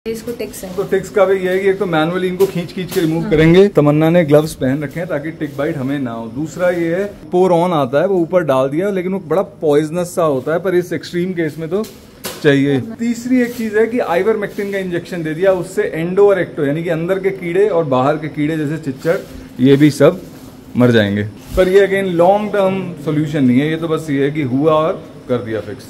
इसको टिक्स है तो टिक्स का भी ये है कि एक तो मैनुअली इनको खींच के रिमूव करेंगे। तमन्ना ने ग्लव्स पहन रखे हैं ताकि टिक बाइट हमें ना हो। दूसरा ये है पोर ऑन आता है, वो ऊपर डाल दिया, लेकिन वो बड़ा पॉइजनस सा होता है, पर इस एक्सट्रीम केस में तो चाहिए। तीसरी एक चीज है कि आइवरमेक्टिन का इंजेक्शन दे दिया, उससे एंडो और एक्टो यानी कि अंदर के कीड़े और बाहर के कीड़े जैसे चिच्चड़ ये भी सब मर जाएंगे। पर ये अगेन लॉन्ग टर्म सोल्यूशन नहीं है, ये तो बस ये है कि हुआ और कर दिया फिक्स।